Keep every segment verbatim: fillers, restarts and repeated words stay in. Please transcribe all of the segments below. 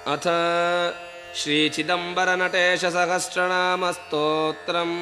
अथ श्रीचिदम्बरनटेश सहस्रनाम स्तोत्रम्।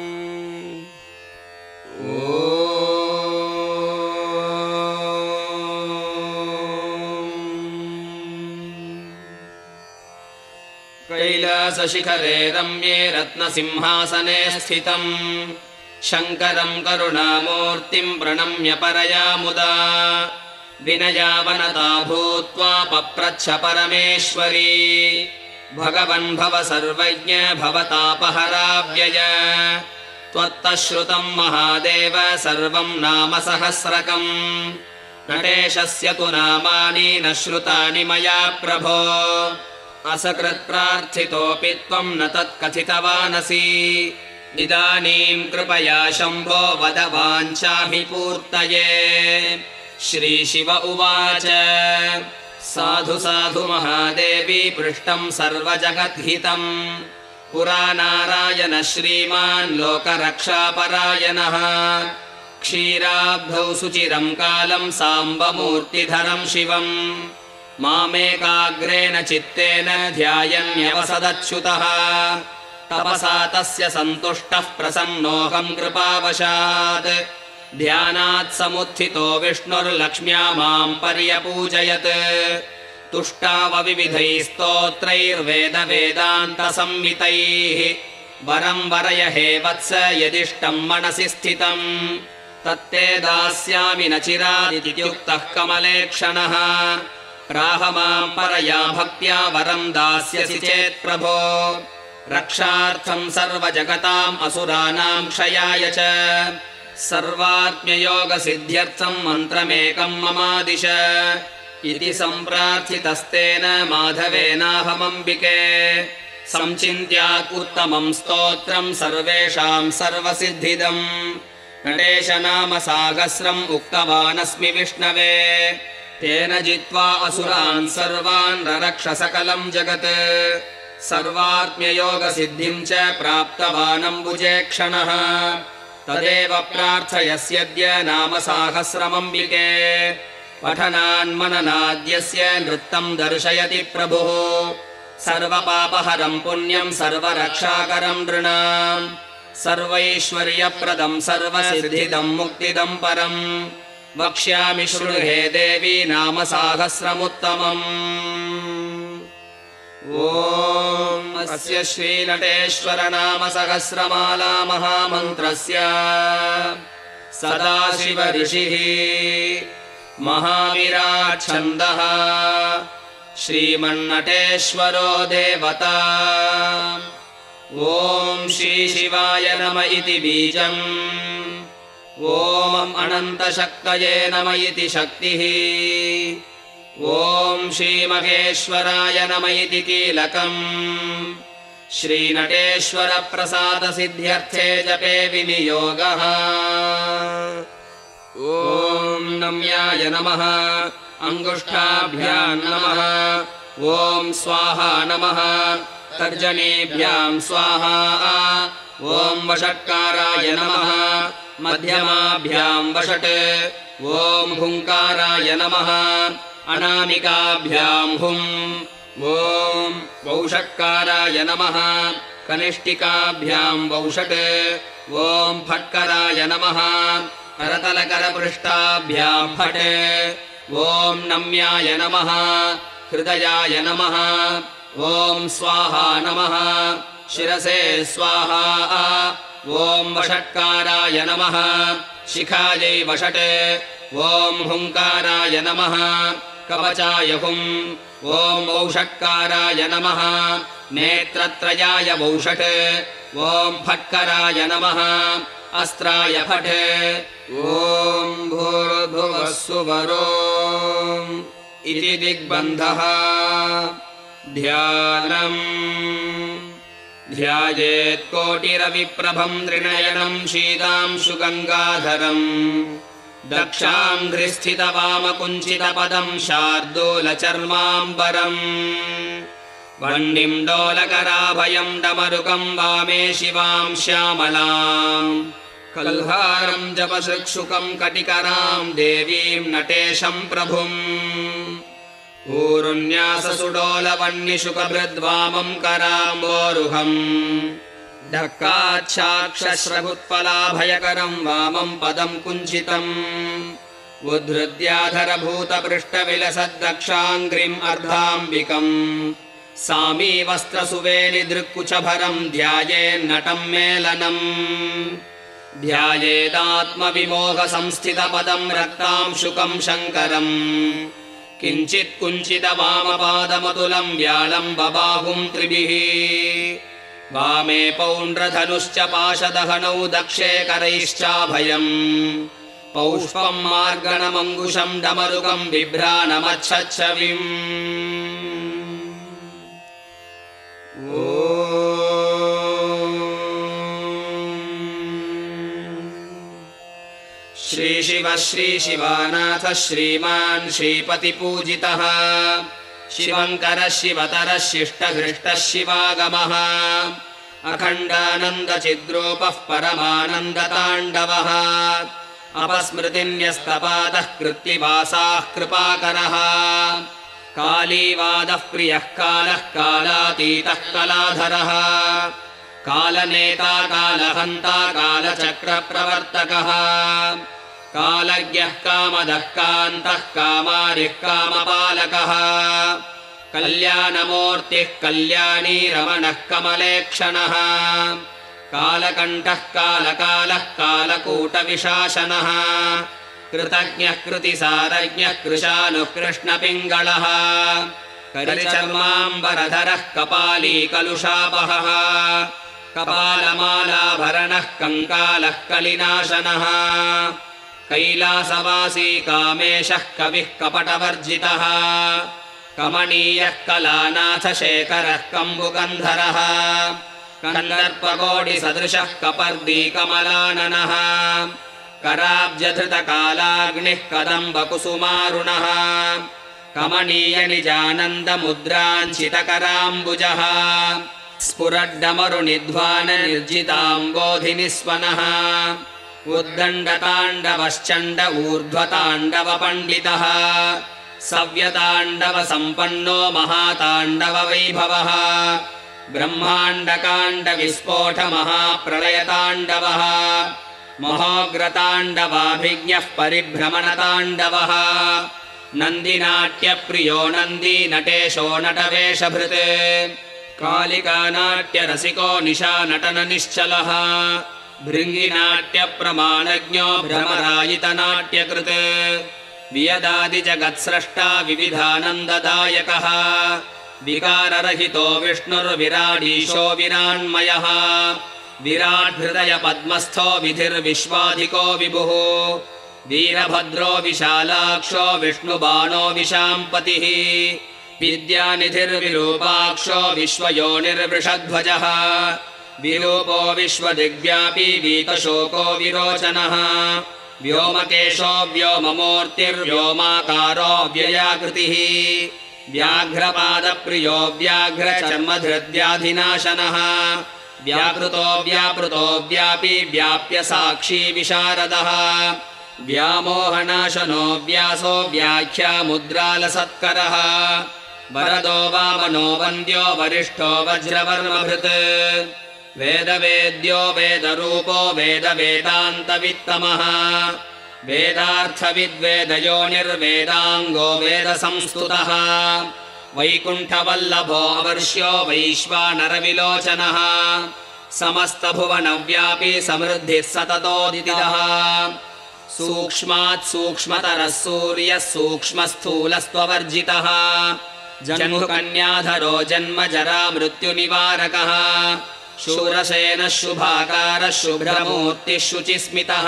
कैलासशिखरे रम्ये रत्नसिंहासने स्थितम् शङ्करं करुणामूर्तिं प्रणम्य परया मुदा विनयावनता भूत्वा पप्रच्छ परमेश्वरी भगवन् भव सर्वज्ञ भवतापहराव्यय त्वत्तः श्रुतं महादेव सर्वं नाम सहस्रकम् नटेशस्य तु नामानि न श्रुतानि मया प्रभो असकृत्प्रार्थितोऽपि त्वं न तत्कथितवानसि इदानीं कृपया शम्भो वद वाञ्छाभिपूर्तये। श्रीशिव उवाच साधु साधु महादेवी पृष्टं सर्वजगद्हितम् पुरा नारायण श्रीमान् लोकरक्षापरायणः क्षीराब्धौ सुचिरं कालं साम्बमूर्तिधरं शिवम् मामेकाग्रेण चित्तेन ध्यायन्यवसदच्युतः तपसा तस्य सन्तुष्टः प्रसन्नोऽहं कृपावशात् ध्यानात् समुत्थितो विष्णुर्लक्ष्म्या मां पर्यपूजयत् तुष्टावविविधैः स्तोत्रैर्वेदवेदान्तसंहितैः वरं वरय हे वत्स यदिष्टं मनसि स्थितम् तत्ते दास्यामि न चिरादित्युक्तः कमलेक्षणः प्राह मां परया भक्त्या वरं दास्यसि चेत् प्रभो रक्षार्थं सर्वजगताम् असुराणां क्षयाय च सर्वात्म्ययोगसिद्ध्यर्थं मन्त्रमेकं ममादिश इति सम्प्रार्थितस्तेन माधवेनाहमम्बिके संचिन्त्यात् उत्तमं स्तोत्रं सर्वेषां सर्वसिद्धिदम् नटेश नाम साहस्रम् उक्तवानस्मि विष्णवे तेन जित्वा असुरान् सर्वान् ररक्ष सकलं जगत् सर्वात्म्ययोगसिद्धिं च प्राप्तवानम्बुजे क्षणः तदेव प्रार्थयस्यद्य नाम साहस्रमम्बिके पठनान्मननाद्यस्य नृत्तं दर्शयति प्रभुः सर्वपापहरं पुण्यं सर्वरक्षाकरं नृणाम् सर्वैश्वर्यप्रदं सर्वसिद्धिदं मुक्तिदं परम् वक्ष्यामि शृणु हे देवी नाम साहस्रमुत्तमम्। ॐ अस्य श्रीनटेश्वर नाम सहस्रमाला महामन्त्रस्य सदाशिव ऋषिः महाविराट् छन्दः श्रीमन्नटेश्वरो देवता। ॐ श्रीशिवाय नम इति बीजम् ॐ अनन्तशक्तये नम इति शक्तिः ॐ श्रीमहेश्वराय नम इति कीलकम् श्रीनटेश्वरप्रसादसिद्ध्यर्थे जपे विनियोगः। ॐ नम्याय नमः अङ्गुष्ठाभ्यां नमः ॐ स्वाहा नमः तर्जनीभ्यां स्वाहा ॐ वषट्काराय नमः मध्यमाभ्यां वषट् ॐ हुङ्काराय नमः अनामिकाभ्यां हुम् ॐ वौषट्काराय नमः कनिष्ठिकाभ्यां वौषट् ॐ फट्कराय नमः करतलकरपृष्ठाभ्यां फट् ॐ नम्याय नमः हृदयाय नमः ॐ स्वाहा नमः शिरसे स्वाहा ॐ वषट्काराय नमः शिखायै वषट् ॐ हुङ्काराय नमः कवचाय हुम् ॐ वौषट्काराय नमः नेत्रत्रयाय वौषट् ॐ फट्कराय नमः अस्त्राय फट् ॐ भूर्भुवः सुवरोम् इति दिग्बन्धः। ध्यानम् ध्यायेत् कोटिरविप्रभं त्रिनयनं शीतांशुगङ्गाधरम् दक्षाङ्घ्रिस्थितवामकुञ्चितपदं शार्दूलचर्माम्बरम् वह्निं डोलकराभयं डमरुकं वामे शिवां श्यामलाम् कल्हारं जपसृक्षुकं कटिकरां देवीं नटेशं प्रभुम् ऊरुन्याससुडोलवह्निशुकभृद्वामं कराम्बोरुहम् ढक्काच्छाक्षस्रभुत्फलाभयकरं वामं पदं कुञ्चितम् उद्धृत्याधरभूतपृष्ठविलसद्दक्षाङ्घ्रिम् अर्धाम्बिकम् सामी वस्त्रसुवेलिदृक्कुचभरं ध्यायेन्नटं मेलनम् ध्यायेदात्मविमोहसंस्थितपदं रक्तांशुकं शङ्करम् किञ्चित् कुञ्चितवामपादमतुलं व्यालं बबाहुं त्रिभिः वामे पौण्ड्रधनुश्च पाशदहनौ दक्षे करैश्चाभयम् पौष्पं मार्गणमङ्कुशं डमरुकं बिभ्राणमच्छच्छविम् श्री शिव श्री शिवानाथ श्रीमान् श्रीपतिपूजितः शिवङ्करः शिवतरः शिष्टहृष्टः शिवागमः अखण्डानन्दचिद्रूपः परमानन्दताण्डवः अपस्मृतिन्यस्तपातः कृत्तिवासाः कृपाकरः कालीवादः प्रियः कालः कालातीतः कलाधरः कालनेता कालहन्ता कालचक्रप्रवर्तकः कालज्ञः कामदः कान्तः कामारिः कामपालकः कल्याणमूर्तिः कल्याणी रमणः कमलेक्षणः कालकण्ठः कालकालः कालकूटविशासनः कृतज्ञः कृतिसारज्ञः कृशानुः कृष्णपिङ्गळः करिचर्माम्बरधरः कपाली कलुषापहः कपालमालाभरणः कङ्कालः कलिनाशनः कैलासवासी कामेशः कविः कपटवर्जितः कमनीयः कलानाथशेखरः कम्बुगन्धरः कन्दर्पकोटिसदृशः कपर्दी कमलाननः कराब्जधृतकालाग्निः कदम्बकुसुमारुणः कमनीयनिजानन्दमुद्राञ्चितकराम्बुजः स्फुरड्डमरुनिध्वाननिर्जिताम्बोधिनिस्वनः उद्दण्डताण्डवश्चण्ड ऊर्ध्वताण्डवपण्डितः सव्यताण्डवसम्पन्नो महाताण्डववैभवः ब्रह्माण्डकाण्डविस्फोटमहाप्रलयताण्डवः महोग्रताण्डवाभिज्ञः परिभ्रमणताण्डवः नन्दिनाट्यप्रियो नन्दीनटेशो नटवेशभृत् कालिकानाट्यरसिको निशानटननिश्चलः भृङ्गिनाट्यप्रमाणज्ञो भ्रमरायितनाट्यकृत् वियदादिजगत्स्रष्टा विविधानन्ददायकः विकाररहितो विष्णुर्विराडीशो विरान्मयः विराट्हृदयपद्मस्थो विधिर्विश्वाधिको विभुः वीरभद्रो विशालाक्षो विष्णुबाणो विशाम्पतिः विद्यानिधिर्विरूपाक्षो विश्वयोनिर्वृषध्वजः विरूपो विश्वदिग्व्यापी वीतशोको विरोचनः व्योमकेशो व्योममूर्तिर्व्योमाकारो व्ययाकृतिः व्याघ्रपादप्रियो व्याघ्रचर्मधृद्व्याधिनाशनः व्याकृतो व्यापृतो व्यापी व्याप्य साक्षी विशारदः व्यामोहनाशनो व्यासो व्याख्यामुद्रालसत्करः वरदो वामनो वन्द्यो वरिष्ठो वज्रवर्मभृत् वेदवेद्यो वेदरूपो वेदवेदान्तवित्तमः वेदार्थविद्वेदयोनिर्वेदाङ्गो वेदसंस्तुतः वैकुण्ठवल्लभो अवर्ष्यो वैश्वानरविलोचनः समस्तभुवनव्यापी समृद्धिः सततोदितः सूक्ष्मात् सूक्ष्मतरः सूर्यः सूक्ष्मस्थूलस्त्ववर्जितः जन्मुकन्याधरो जन्मजरा मृत्युनिवारकः शूरसेनः शुभाकारः शुभ्रमूर्तिः शुचिस्मितः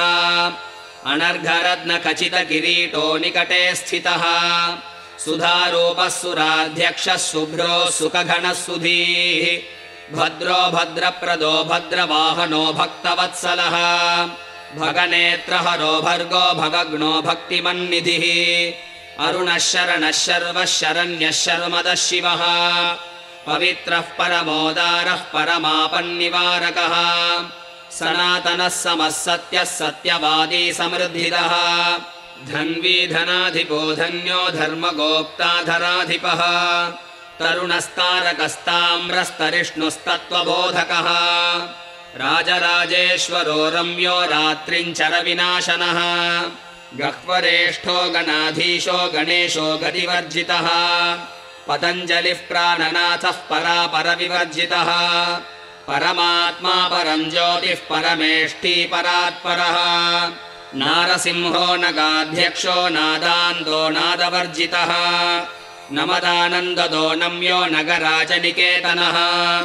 अनर्घरत्नखचितकिरीटो निकटे स्थितः सुधारूपः सुराध्यक्षः शुभ्रो सुखघनः सुधीः भद्रो भद्रप्रदो भद्रवाहनो भक्तवत्सलः भगनेत्रहरो भर्गो भगग्नो भक्तिमन्निधिः अरुणः शरणः शर्वः शरण्यः शर्मदः शिवः पवित्रः परमोदारः धन्वी धनाधिपो धन्यो धर्मगोप्ता धराधिपः तरुणस्तारकस्ताम्रस्तरिष्णुस्तत्त्वबोधकः राजराजेश्वरो रम्यो रात्रिञ्चरविनाशनः गह्वरेष्ठो गणाधीशो गणेशो गतिवर्जितः पतञ्जलिः प्राणनाथः परापरविवर्जितः परमात्मा परं ज्योतिः परमेष्ठी परात्परः नारसिंहो नगाध्यक्षो नादान्तो नादवर्जितः नमदानन्ददो नम्यो नगराजनिकेतनः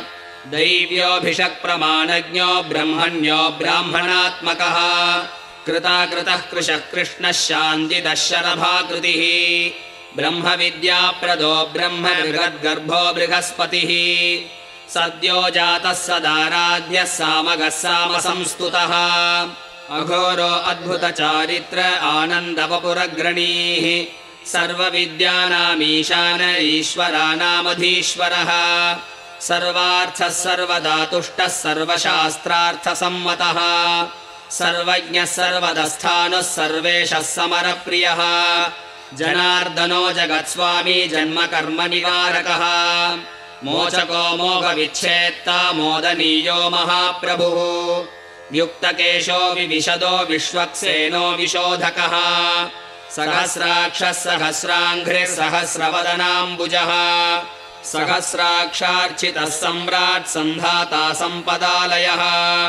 दैव्योऽभिषक्प्रमाणज्ञो ब्रह्मण्यो ब्राह्मणात्मकः कृताकृतः कृशः कृष्णः शान्तिदः शरभाकृतिः ब्रह्मविद्याप्रदो ब्रह्म बृहद्गर्भो बृहस्पतिः सद्यो जातः सदाराध्यः सामगः सामसंस्तुतः अघोरो अद्भुतचारित्र आनन्दवपुरग्रणीः सर्वविद्यानामीशान ईश्वरानामधीश्वरः सर्वार्थः सर्वदातुष्टः सर्वशास्त्रार्थसम्मतः सर्वज्ञः सर्वदस्थानः सर्वेशः समरप्रियः जनार्दनो जगत्स्वामी जन्मकर्मनिवारकः मोचको मोघविच्छेत्ता मोदनीयो महाप्रभुः युक्तकेशो विविशदो विश्वक्सेनो विशोधकः सहस्राक्षः सहस्राङ्घ्रिः सहस्रवदनाम्बुजः सहस्राक्षार्चितः सम्राट् सन्धाता सम्पदालयः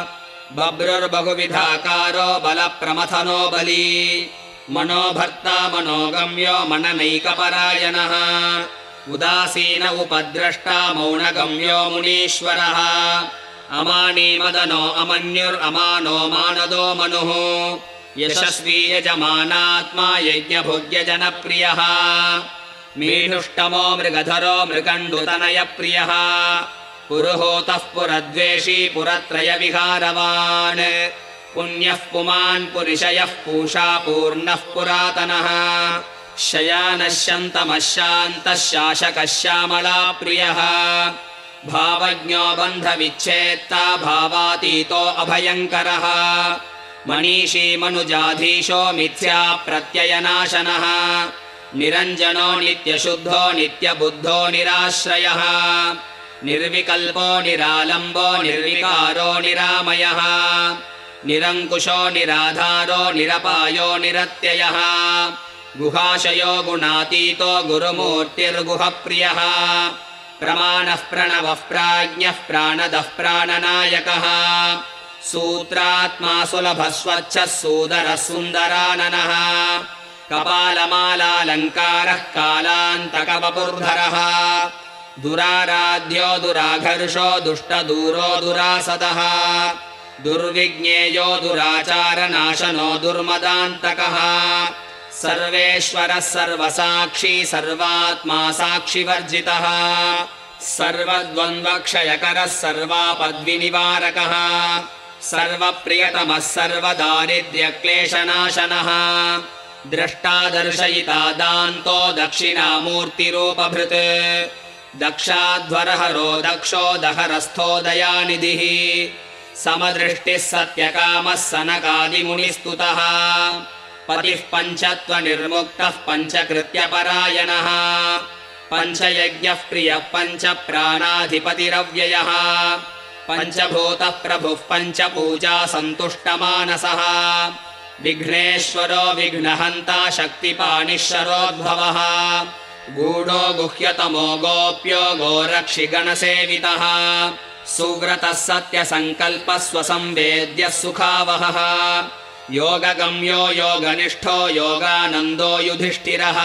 बभ्रुर्बहुविधाकारो बलप्रमथनो बली मनोभर्ता मनोगम्यो मननैकपरायणः उदासीन उपद्रष्टा मौनगम्यो मुनीश्वरः अमानी मदनो अमन्युरमानो मानदो मनुः यशस्वी यजमानात्मा यज्ञभोग्यजनप्रियः मीढुष्टमो मृगधरो मृगण्डुतनयप्रियः पुरुहूतः पुरद्वेषी पुरत्रयविहारवान् पुण्यः पुमान् पुरिशयः पूषा पूर्णः पुरातनः शयानः शन्तमः शान्तः शासकः श्यामलाप्रियः भावज्ञो बन्धविच्छेत्ता भावातीतो अभयङ्करः मनीषी मनुजाधीशो मिथ्या प्रत्ययनाशनः निरञ्जनो नित्यशुद्धो नित्यबुद्धो निराश्रयः निर्विकल्पो निरालम्बो निर्विकारो निरामयः निरङ्कुशो निराधारो निरपायो निरत्ययः गुहाशयो गुणातीतो गुरुमूर्तिर्गुहप्रियः प्रमाणः प्रणवः प्राज्ञः प्राणदः प्राणनायकः सूत्रात्मा सुलभः स्वच्छः सूदरः सुन्दराननः कपालमालालङ्कारः कालान्तकवपुर्धरः दुराराध्यो दुराघर्षो दुष्टदूरो दुरासदः दुर्विज्ञेयो दुराचारनाशनो दुर्मदान्तकः सर्वेश्वरः सर्वसाक्षी सर्वात्मा साक्षिवर्जितः सर्वद्वन्द्वक्षयकरः सर्वापद्विनिवारकः सर्वप्रियतमः सर्वदारिद्र्यक्लेशनाशनः द्रष्टा दर्शयिता दान्तो दक्षिणामूर्तिरूपभृत् दक्षाध्वरहरो दक्षो दहरस्थो दयानिधिः समदृष्टिः सत्यकामः सनकादिमुनिस्तुतः पतिः पञ्चत्वनिर्मुक्तः पञ्चकृत्यपरायणः पञ्चयज्ञः प्रियः पञ्चप्राणाधिपतिरव्ययः पञ्चभूतः प्रभुः पञ्चपूजा सन्तुष्टमानसः विघ्नेश्वरो विघ्नहन्ता शक्तिपाणिश्वरोद्भवः गूढो गुह्यतमो गोप्यो गोरक्षिगणसेवितः सुव्रतः सत्यसङ्कल्पः स्वसंवेद्यः सुखावहः योगगम्यो योगनिष्ठो योगानन्दो युधिष्ठिरः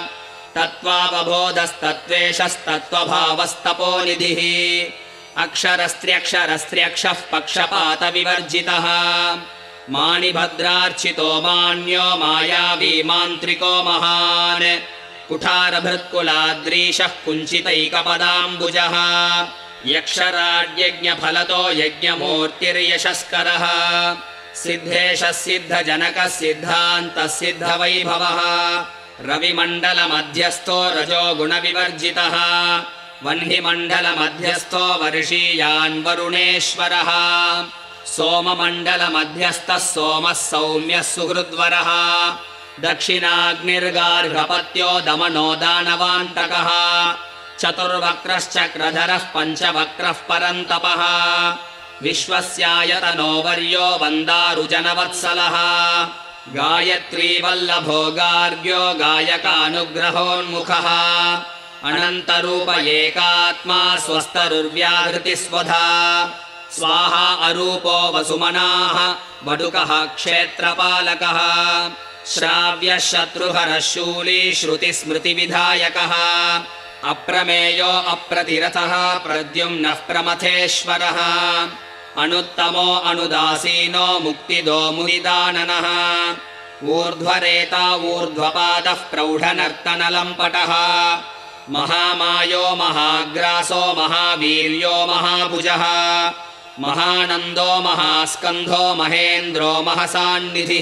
तत्त्वावबोधस्तत्त्वेशस्तत्त्वभावस्तपोनिधिः अक्षरस्त्र्यक्षरस्त्र्यक्षः पक्षपातविवर्जितः माणिभद्रार्चितो मान्यो मायावी मान्त्रिको महान् कुठारभृत्कुलाद्रीशः कुञ्चितैकपदाम्बुजः यक्षराड्यज्ञफलतो यज्ञमूर्तिर्यशस्करः सिद्धेशः सिद्धजनकः सिद्धान्तः सिद्धवैभवः रविमण्डलमध्यस्थो रजो गुणविवर्जितः वह्निमण्डलमध्यस्थो वर्षीयान् वरुणेश्वरः सोममण्डलमध्यस्थः सोमः सौम्यः सुहृद्वरः दक्षिणाग्निर्गार्हपत्यो दमनो दानवान्तकः चतुर्वक्रश्चक्रधरः पञ्चवक्रः परन्तपः विश्वस्यायतनो वर्यो वन्दारुजनवत्सलः गायत्री वल्लभो गार्ग्यो गायकानुग्रहोन्मुखः अनन्तरूप एकात्मा स्वस्तरुर्व्याहृतिस्वधा स्वाहा अरूपो वसुमनाः वडुकः क्षेत्रपालकः श्राव्यः शत्रुहरः शूली श्रुतिस्मृतिविधायकः अप्रमेयो अप्रतिरथः प्रद्युम्नः प्रमथेश्वरः अनुत्तमो अनुदासीनो मुक्तिदो मुनिदाननः ऊर्ध्वरेता ऊर्ध्वपादः प्रौढनर्तनलम्पटः महामायो महाग्रासो महावीर्यो महाभुजः महानन्दो महास्कन्धो महेन्द्रो महसान्निधिः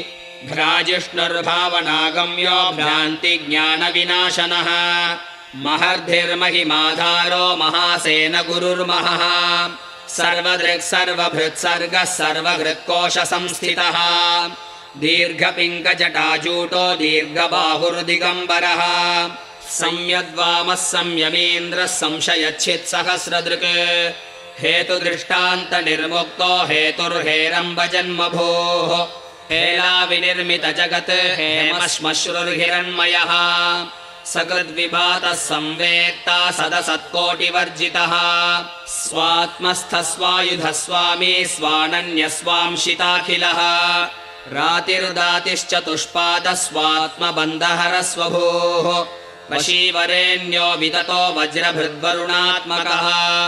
भ्राजिष्णुर्भावनागम्यो भ्रान्तिज्ञानविनाशनः महर्धिर्महिमाधारो महासेन गुरुर्महः सर्वदृक् सर्वभृत्सर्गः सर्वहृत्कोशसंस्थितः दीर्घपिङ्गजटाजूटो दीर्घबाहुर्दिगम्बरः संयद्वामः संयमीन्द्रः संशयच्छित्सहस्रदृक् हेतुदृष्टान्तनिर्मुक्तो हेतुर्हेरम्बजन्मभूः हेलाविनिर्मितजगत् हेमश्मश्रुर्हिरण्मयः सकृद्विभातः संवेत्ता सदसत्कोटिवर्जितः स्वात्मस्थस्वायुधः स्वामी स्वानन्यस्वांशिताखिलः रातिर्दातिश्चतुष्पादः स्वात्मबन्धहरस्वभूः वशीवरेण्यो विततो वज्रभृद्वरुणात्मकः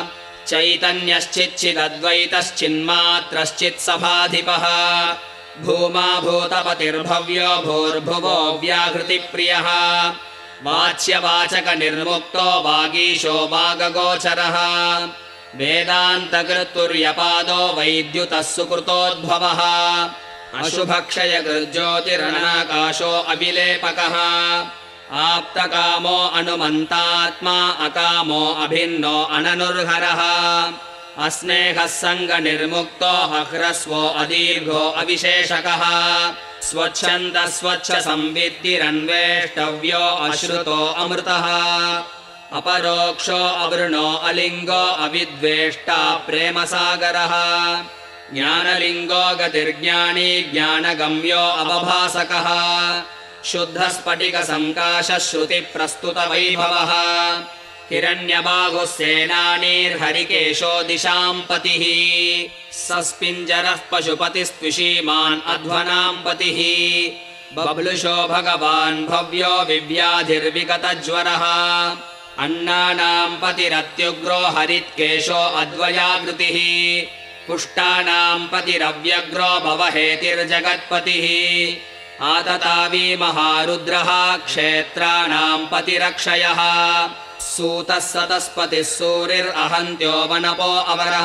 चैतन्यश्चिच्छिदद्वैतश्चिन्मात्रश्चित्सभाधिपः भूमा भूतपतिर्भव्यो भूर्भुवो व्याहृतिप्रियः वाच्यवाचकनिर्मुक्तो वागीशो वागगोचरः वेदान्तकृत्तुर्यपादो वैद्युतः सुकृतोद्भवः अशुभक्षयकृज्योतिरनाकाशो अविलेपकः आप्तकामो अनुमन्तात्मा अकामो अभिन्नो अननुर्हरः अस्नेहः सङ्गनिर्मुक्तो हह्रस्वो अदीर्घो अविशेषकः स्वच्छन्दः स्वच्छ संविद्धिरन्वेष्टव्यो अश्रुतो अमृतः अपरोक्षो अवृणो अलिङ्गो अविद्वेष्टा प्रेमसागरः ज्ञानलिङ्गो गतिर्ज्ञानी ज्ञानगम्यो अवभासकः शुद्धस्फटिकसङ्काशः श्रुतिप्रस्तुतवैभवः हिरण्यबाहुः सेनानीर्हरिकेशो दिशाम् पतिः सस्पिञ्जरः पशुपतिस्त्विषीमान् अध्वनाम् पतिः बभ्लुषो भगवान् भव्यो विव्याधिर्विगतज्वरः अन्नानाम् पतिरत्युग्रो हरित्केशो अद्वयाकृतिः पुष्टानाम् पतिरव्यग्रो भवहेतिर्जगत्पतिः आततावी महारुद्रः क्षेत्राणाम् पतिरक्षयः सूतः सतस्पतिः सूरिरहन्त्यो वनपो अवरः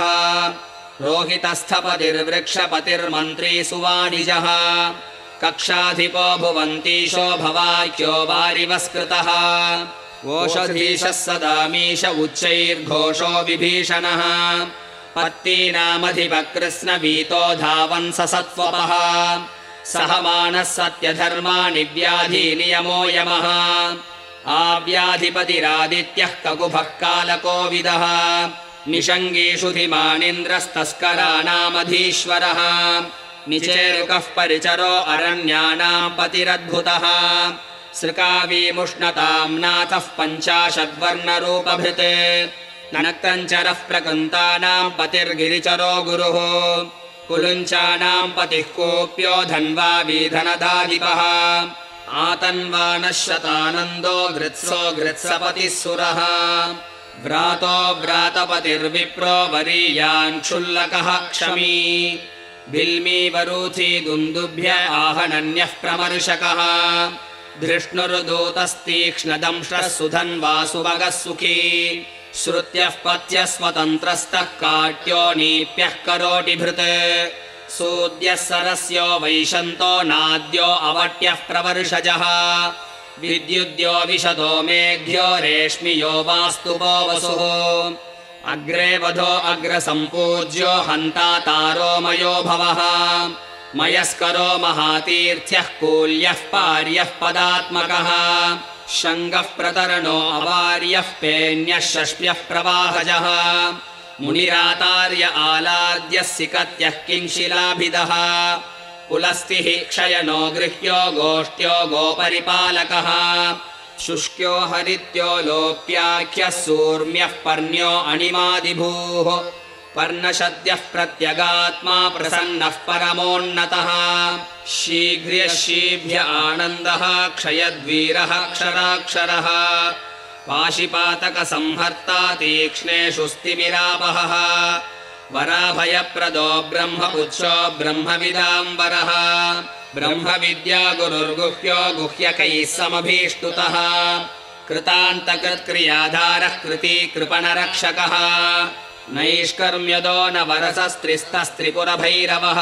रोहितस्थपतिर्वृक्षपतिर्मन्त्री सुवाणिजः कक्षाधिपो भुवन्तीशो भवाख्यो वारिवस्कृतः ओषधीशः सदामीश उच्चैर्घोषो विभीषणः पत्तीनामधिपकृत्स्नवीतो धावन् ससत्वपः सहमानः सत्यधर्मा निव्याधिनियमो यमः आव्याधिपतिरादित्यः ककुभः कालकोविदः निषङ्गीषु धीमानिन्द्रस्तस्कराणामधीश्वरः निचेरुकः परिचरो अरण्यानाम् पतिरद्भुतः सृकावीमुष्णताम् नाथः पञ्चाशद्वर्णरूपभृत् नक्तञ्चरः प्रकृन्तानाम् पतिर्गिरिचरो गुरुः कुलुञ्चानाम् पतिः कोऽप्यो धन्वा वीधनदाधिपः आतन्वानः शतानन्दो घृत्सो घृत्सपतिः सुरः व्रातो व्रातपतिर्विप्रो वरीयान् क्षुल्लकः क्षमी बिल्मी वरूथी दुन्दुभ्य आहनन्यः प्रमर्शकः धृष्णुर्दूतस्तीक्ष्णदंष्ट्रः सुधन्वासुभगः सुखी श्रुत्यः पत्यः स्वतन्त्रस्तः काट्यो नीप्यः करोटिभृत् सूद्यः सरस्यो वैशन्तो नाद्यो अवट्यः प्रवर्षजः विद्युद्यो विशतो मेघ्यो रेश्मियो वास्तुपो वसुः अग्रे वधो अग्रसम्पूज्यो हन्ता तारोमयो भवः मयस्करो महातीर्थ्यः कूल्यः पार्यः पदात्मकः शङ्गः प्रतरणो अवार्यः पेन्यः षष्प्यः प्रवाहजः मुनिरातार्य आलाद्यः सिकत्यः किंशिलाभिदः पुलस्तिः क्षयनो गृह्यो गोष्ठ्यो गोपरिपालकः शुष्क्यो हरित्यो लोप्याख्यः सूर्म्यः पर्ण्यो अणिमादिभूः पर्णशद्यः प्रत्यगात्मा प्रसन्नः परमोन्नतः शीघ्र्यः शीभ्य आनन्दः क्षयद्वीरः क्षराक्षरः पाशिपातकसंहर्ता तीक्ष्णेषु स्तिमिरापहः वराभयप्रदो ब्रह्मपुच्छो ब्रह्मविदाम्बरः ब्रह्मविद्या गुरुर्गुह्यो गुह्यकैः समभीष्टुतः कृतान्तकृत्क्रियाधारः कृती कृपणरक्षकः नैष्कर्म्यदो न वरसस्त्रिस्तस्त्रिपुरभैरवः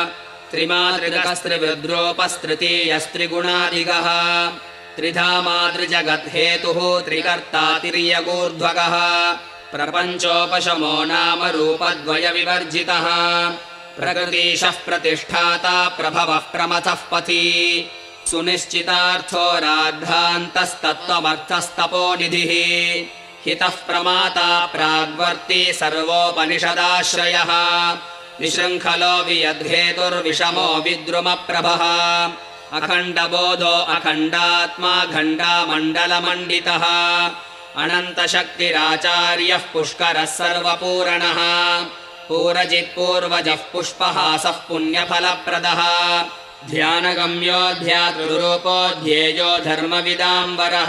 त्रिमातृकस्त्रिविद्रोपस्तृतीयस्त्रिगुणादिगः त्रिधामातृजगद्हेतुः त्रिकर्ता तिर्यगूर्ध्वगः प्रपञ्चोपशमो नाम रूपद्वयविवर्जितः प्रकृतीशः प्रतिष्ठाता प्रभवः प्रमथः पथि सुनिश्चितार्थो राद्धान्तस्तत्त्वमर्थस्तपोनिधिः हितः प्रमाता प्राग्वर्ती सर्वोपनिषदाश्रयः विशृङ्खलो वियद्धेतुर्विषमो विद्रुमप्रभः अखण्डबोधो अखण्डात्मा खण्डामण्डलमण्डितः अनन्तशक्तिराचार्यः पुष्करः सर्वपूरणः पूरजित्पूर्वजः पुष्पहासः पुण्यफलप्रदः ध्यानगम्यो ध्यातृरूपो ध्येयो धर्मविदाम्बरः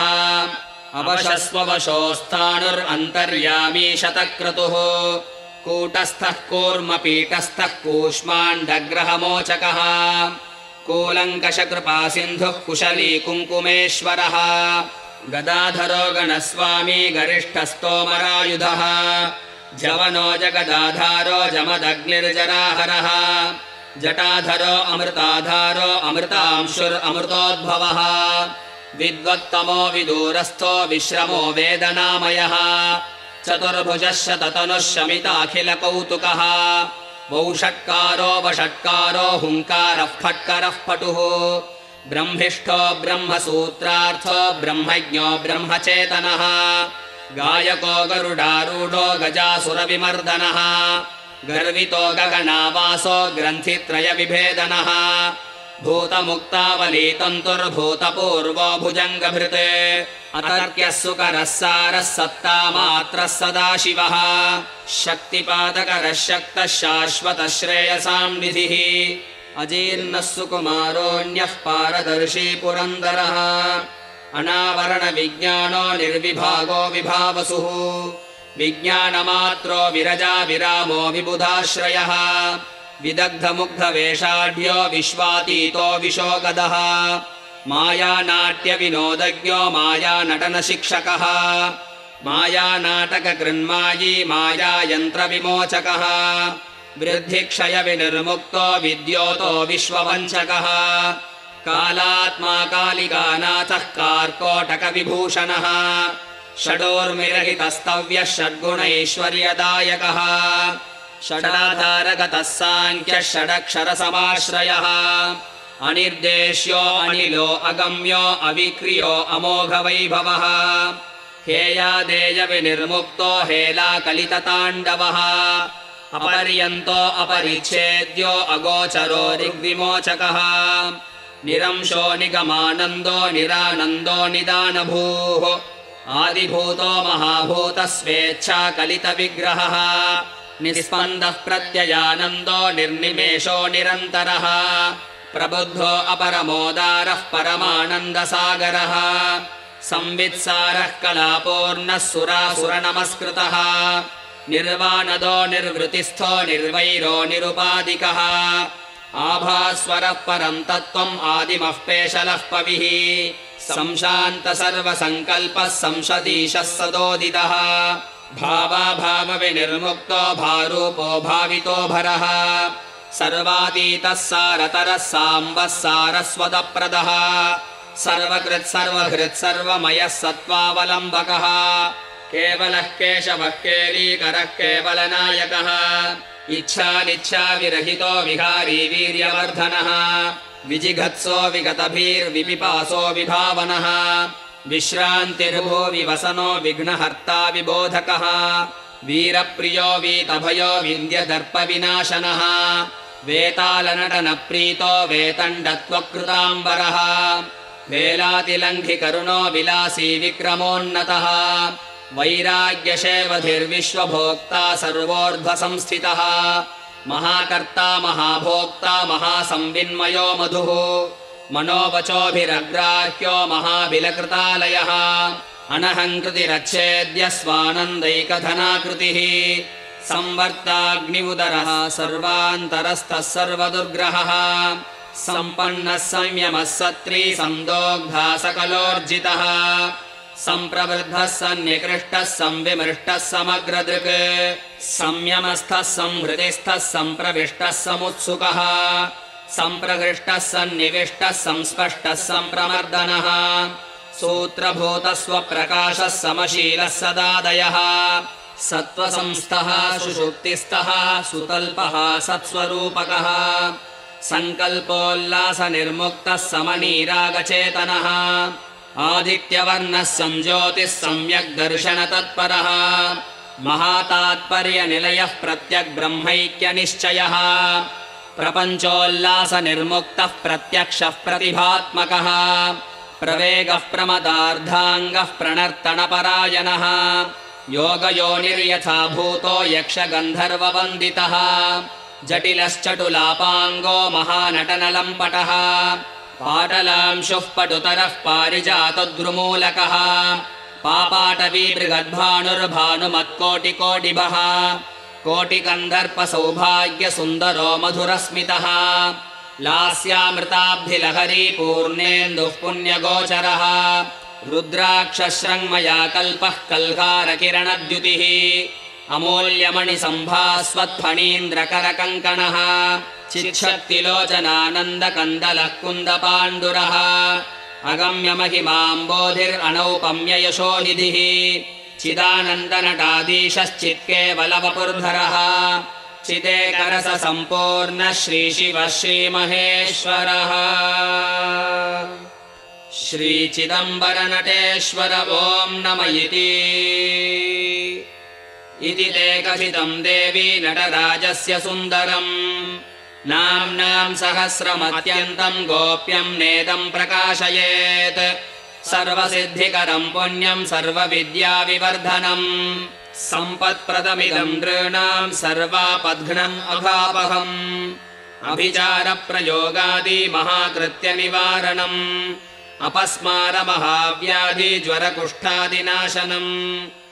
अवशस्ववशोस्थाणुरन्तर्यामी शतक्रतुः कूटस्थः कूर्मपीठस्थः कूष्माण्डग्रहमोचकः कूलङ्कषकृपासिन्धुः कुशली कुङ्कुमेश्वरः गदाधरो गणस्वामी गरिष्ठस्तोमरायुधः जवनो जगदाधारो जमदग्निर्जराहरः जटाधरो अमृताधारो अमृतांशुरमृतोद्भवः विद्वत्तमो विदूरस्थो विश्रमो वेदनामयः चतुर्भुजः शततनुः शमिताखिलकौतुकः वौषट्कारो वषट्कारो हुङ्कारः फट्करः पटुः ब्रह्मिष्ठो ब्रह्मसूत्रार्थो ब्रह्मज्ञो ब्रह्मचेतनः गायको गरुडारूढो गजासुरविमर्दनः गर्वितो गगनावासो ग्रन्थित्रयविभेदनः भूतमुक्तावलीतन्तुर्भूतपूर्वो भुजङ्गभृत् अतर्क्यः सुकरः सारः सत्तामात्रः सदाशिवः शक्तिपादकरः शक्तः शाश्वतः श्रेयसां निधिः अजीर्णः सुकुमारोऽन्यः पारदर्शी पुरन्दरः अनावरणविज्ञानो निर्विभागो विभावसुः विज्ञानमात्रो विरजा विरामो विबुधाश्रयः विदग्धमुग्धवेषाढ्यो विश्वातीतो विशोगदः मायानाट्यविनोदज्ञो मायानटनशिक्षकः मायानाटककृन्मायी मायायन्त्रविमोचकः वृद्धिक्षयविनिर्मुक्तो विद्योतो विश्ववञ्चकः कालात्मा कालिकानाथः कार्कोटकविभूषणः षडोर्मिरहितस्तव्यः षड्गुणैश्वर्यदायकः षडाधारगतः साङ्ख्यः षडक्षरसमाश्रयः अनिर्देश्यो अनिलो अगम्यो अविक्रियो अमोघवैभवः हेयादेयविनिर्मुक्तो हेलाकलितताण्डवः अपर्यन्तो अपरिच्छेद्यो अगोचरो ऋग्विमोचकः निरंशो निगमानन्दो निरानन्दो निदानभूः आदिभूतो महाभूतः स्वेच्छाकलितविग्रहः निस्पन्दः प्रत्ययानन्दो निर्निमेषो निरन्तरः प्रबुद्धो अपरमोदारः परमानन्दसागरः संवित्सारः कलापूर्णः सुरासुरनमस्कृतः निर्वाणदो निर्वृतिस्थो निर्वैरो निरुपादिकः आभास्वरः परं तत्त्वम् आदिमः पेशलः पविः संशान्त सर्वसङ्कल्पः संशदीशः सदोदितः भावाभावविनिर्मुक्तो भारूपो भावितो भरः सर्वातीतः सारतरः साम्बः सारस्वतप्रदः सर्वकृत् सर्वहृत् सर्वमयः सत्त्वावलम्बकः केवलः केशवः केलीकरः केवलनायकः इच्छानिच्छाविरहितो विहारी वीर्यवर्धनः विजिघत्सो विगतभीर्विपिपासो विभावनः विश्रान्तिर्भुवि वसनो विघ्नहर्ता विबोधकः वीरप्रियो वीतभयो विन्द्यदर्पविनाशनः वेतालनटनप्रीतो वेतण्डत्वकृताम्बरः वेलातिलङ्घिकरुणो विलासी विक्रमोन्नतः वैराग्यशेवधिर्विश्वभोक्ता सर्वोर्ध्वसंस्थितः महाकर्ता महाभोक्ता महासंविन्मयो मधुः मनोवचोभिरग्राह्यो महाबिलकृतालयः अनहङ्कृतिरच्छेद्य स्वानन्दैकधनाकृतिः संवर्ताग्नि उदरः सर्वान्तरस्थः सर्वदुर्ग्रहः सम्पन्नः संयमः सत्री संदोग्धा सकलोर्जितः सम्प्रवृद्धः सन्निकृष्टः संविमृष्टः समग्रदृक् संयमस्थः संहृतिस्थः सम्प्रविष्टः समुत्सुकः सम्प्रहृष्टः सन्निविष्टः संस्पष्टः सम्प्रमर्दनः सूत्रभूतः स्वप्रकाशः समशीलः सदादयः सत्त्वसंस्थः सुषुप्तिस्थः सुतल्पः सत्स्वरूपकः सङ्कल्पोल्लासनिर्मुक्तः समनीरागचेतनः आदित्यवर्णः संज्योतिः सम्यग्दर्शनतत्परः महातात्पर्यनिलयः प्रत्यग्ब्रह्मैक्यनिश्चयः प्रपञ्चोल्लासनिर्मुक्तः प्रत्यक्षः प्रतिभात्मकः प्रवेगः प्रमदार्धाङ्गः प्रणर्तनपरायणः योगयोनिर्यथाभूतो यक्षगन्धर्ववन्दितः जटिलश्चटुलापाङ्गो महानटनलम्पटः पाटलांशुः पटुतरः पारिजातद्रुमूलकः पापाटवी बृहद्भानुर्भानुमत्कोटिकोटिभः कोटिकन्दर्पसौभाग्यसुन्दरो मधुरस्मितः लास्यामृताब्धिलहरी पूर्णेन्दुः पुण्यगोचरः रुद्राक्षश्रङ्मया कल्पः कल्कारकिरणद्युतिः अमूल्यमणिसम्भास्वत्फणीन्द्रकरकङ्कणः चिच्छक्तिलोचनानन्दकन्दलः कुन्दपाण्डुरः अगम्यमहिमाम्बोधिरनौपम्ययशोनिधिः चिदानन्दनटाधीशश्चित्केवलवपुर्धरः चिदेकरससम्पूर्णः श्रीशिवः श्रीमहेश्वरः श्रीचिदम्बरनटेश्वर ॐ नम इति इति ते कथितं देवी नटराजस्य सुन्दरम् नाम्नां सहस्रमत्यन्तं गोप्यं नेदं प्रकाशयेत् सर्वसिद्धिकरं पुण्यं सर्वविद्याविवर्धनम् सम्पत्प्रदमिदं नृणां सर्वापद्घ्नम् अघापहम् अभिचारप्रयोगादि महाकृत्यनिवारणम् अपस्मारमहाव्याधि ज्वरकुष्ठादिनाशनम्